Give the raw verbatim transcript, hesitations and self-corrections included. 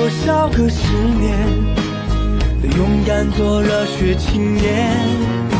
多少个十年，勇敢做热血青年。